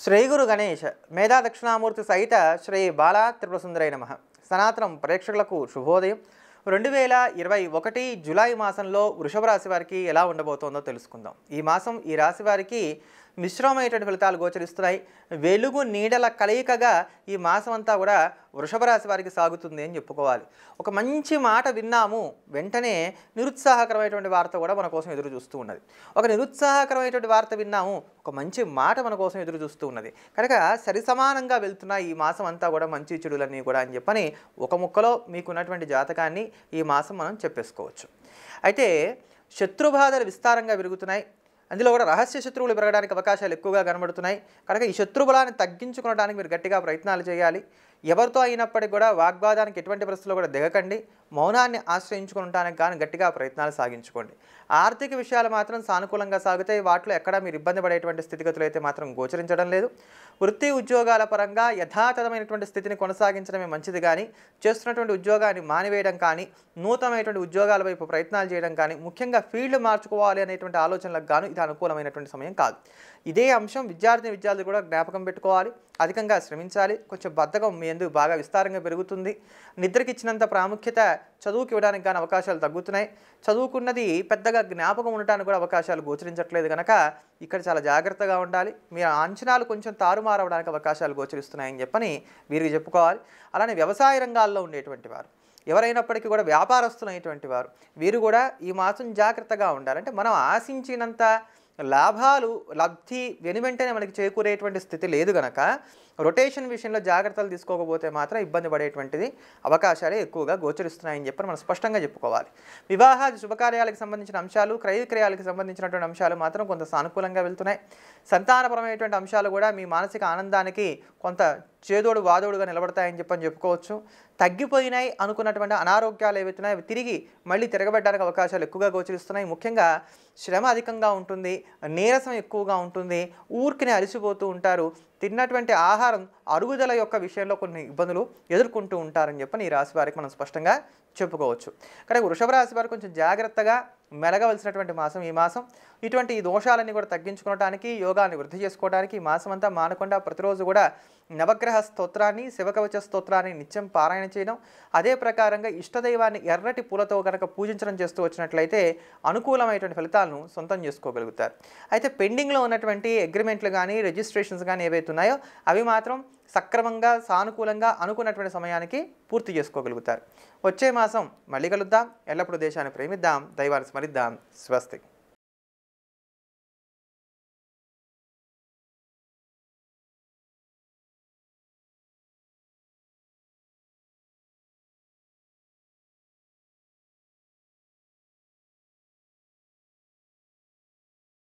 శ్రీ గురు గణేష్ మేధా దక్షిణామూర్తి సహిత శ్రీ బాలా త్రిపురసుందరై నమః. సనాతనం ప్రేక్షకులకు శుభోదయం. 2021 జూలై మాసంలో వృషభ రాశి వారికి ఎలా ఉండబోతోందో తెలుసుకుందాం. ఈ మాసం ఈ రాశి వారికి మిశ్రమమైనటువంటి ఫలితాలు గోచరిస్తున్నాయి. వెలుగు నీడల కలయికగా ఈ మాసం అంతా కూడా వృషభ రాశి వారికి సాగుతుంది అని చెప్పుకోవాలి. ఒక మంచి మాట విన్నాము, వెంటనే నిరుత్సాహకరమైనటువంటి వార్త కూడా మన కోసం ఎదురు చూస్తూ ఉన్నది. ఒక నిరుత్సాహకరమైనటువంటి వార్త విన్నాము, ఒక మంచి మాట మన కోసం ఎదురు చూస్తూ ఉన్నది. కనుక సరిసమానంగా వెళ్తున్న ఈ మాసం అంతా కూడా మంచి చెడులన్నీ కూడా అని చెప్పని ఒక ముక్కలో మీకున్నటువంటి జాతకాన్ని ఈ మాసం మనం చెప్పేసుకోవచ్చు. అయితే శత్రుబాధలు విస్తారంగా పెరుగుతున్నాయి. అందులో కూడా రహస్య శత్రువులు పెరగడానికి అవకాశాలు ఎక్కువగా కనబడుతున్నాయి. కనుక ఈ శత్రుబలాన్ని తగ్గించుకోవడానికి మీరు గట్టిగా ప్రయత్నాలు చేయాలి. ఎవరితో అయినప్పటికీ కూడా వాగ్వాదానికి ఎటువంటి పరిస్థితుల్లో కూడా దిగకండి. మౌనాన్ని ఆశ్రయించుకోవడానికి కానీ గట్టిగా ప్రయత్నాలు సాగించుకోండి. ఆర్థిక విషయాలు మాత్రం సానుకూలంగా సాగుతాయి. వాటిలో ఎక్కడా మీరు ఇబ్బంది పడేటువంటి స్థితిగతులు అయితే మాత్రం గోచరించడం లేదు. వృత్తి ఉద్యోగాల పరంగా యథాతథమైనటువంటి స్థితిని కొనసాగించడమే మంచిది. కానీ చేస్తున్నటువంటి ఉద్యోగాన్ని మానివేయడం కానీ, నూతనమైనటువంటి ఉద్యోగాల వైపు ప్రయత్నాలు చేయడం కానీ, ముఖ్యంగా ఫీల్డ్ మార్చుకోవాలి అనేటువంటి ఆలోచనలకు గాను ఇది అనుకూలమైనటువంటి సమయం కాదు. ఇదే అంశం విద్యార్థులు కూడా జ్ఞాపకం పెట్టుకోవాలి. అధికంగా శ్రమించాలి. కొంచెం బద్ధకం మీ ఎందుకు బాగా విస్తారంగా పెరుగుతుంది. నిద్రకి ఇచ్చినంత ప్రాముఖ్యత చదువుకి ఇవ్వడానికి కానీ అవకాశాలు తగ్గుతున్నాయి. చదువుకున్నది పెద్దగా జ్ఞాపకం ఉండటానికి కూడా అవకాశాలు గోచరించట్లేదు. కనుక ఇక్కడ చాలా జాగ్రత్తగా ఉండాలి. మీ అంచనాలు కొంచెం తారుమారవడానికి అవకాశాలు గోచరిస్తున్నాయని చెప్పని వీరికి చెప్పుకోవాలి. అలానే వ్యవసాయ రంగాల్లో ఉండేటువంటి వారు, ఎవరైనప్పటికీ కూడా వ్యాపారస్తులైనటువంటి వారు, వీరు కూడా ఈ మాసం జాగ్రత్తగా ఉండాలి. అంటే మనం ఆశించినంత లబ్ధి వెనువెంటనే మనకి చేకూరేటువంటి స్థితి లేదు కనుక రొటేషన్ విషయంలో జాగ్రత్తలు తీసుకోకపోతే మాత్రం ఇబ్బంది పడేటువంటిది అవకాశాలే ఎక్కువగా గోచరిస్తున్నాయని చెప్పి మనం స్పష్టంగా చెప్పుకోవాలి. వివాహాది శుభకార్యాలకు సంబంధించిన అంశాలు, క్రయ విక్రయాలకు సంబంధించినటువంటి అంశాలు మాత్రం కొంత సానుకూలంగా వెళ్తున్నాయి. సంతానపరమైనటువంటి అంశాలు కూడా మీ మానసిక ఆనందానికి కొంత చేదోడు వాదోడుగా నిలబడతాయని చెప్పుకోవచ్చు. తగ్గిపోయినాయి అనుకున్నటువంటి అనారోగ్యాలు ఏవైతున్నాయి అవి తిరిగి మళ్ళీ తిరగబెట్టడానికి అవకాశాలు ఎక్కువగా గోచరిస్తున్నాయి. ముఖ్యంగా శ్రమ అధికంగా ఉంటుంది, నీరసం ఎక్కువగా ఉంటుంది, ఊరికినే అలసిపోతూ ఉంటారు. తిన్నటువంటి ఆహారం అరుగుదల యొక్క విషయంలో కొన్ని ఇబ్బందులు ఎదుర్కొంటూ ఉంటారని చెప్పని ఈ రాశి వారికి మనం స్పష్టంగా చెప్పుకోవచ్చు. కానీ వృషభ రాశి వారు కొంచెం జాగ్రత్తగా మెలగవలసినటువంటి మాసం ఈ మాసం. ఇటువంటి ఈ దోషాలన్నీ కూడా తగ్గించుకోవడానికి, యోగాన్ని వృద్ధి చేసుకోవడానికి ఈ మాసం అంతా మానకుండా ప్రతిరోజు కూడా నవగ్రహ స్తోత్రాన్ని, శివకవచ స్తోత్రాన్ని నిత్యం పారాయణ చేయడం, అదే ప్రకారంగా ఇష్టదైవాన్ని ఎర్రటి పూలతో కనుక పూజించడం చేస్తూ వచ్చినట్లయితే అనుకూలమైనటువంటి ఫలితాలను సొంతం చేసుకోగలుగుతారు. అయితే పెండింగ్లో ఉన్నటువంటి అగ్రిమెంట్లు కానీ, రిజిస్ట్రేషన్స్ కానీ ఏవైతే ఉన్నాయో అవి మాత్రం సక్రమంగా, సానుకూలంగా అనుకున్నటువంటి సమయానికి పూర్తి చేసుకోగలుగుతారు. వచ్చే మాసం మళ్ళీ కలుద్దాం. ఎల్లప్పుడూ దేశాన్ని ప్రేమిద్దాం, దైవాన్ని స్మరిద్దాం. స్వస్తి.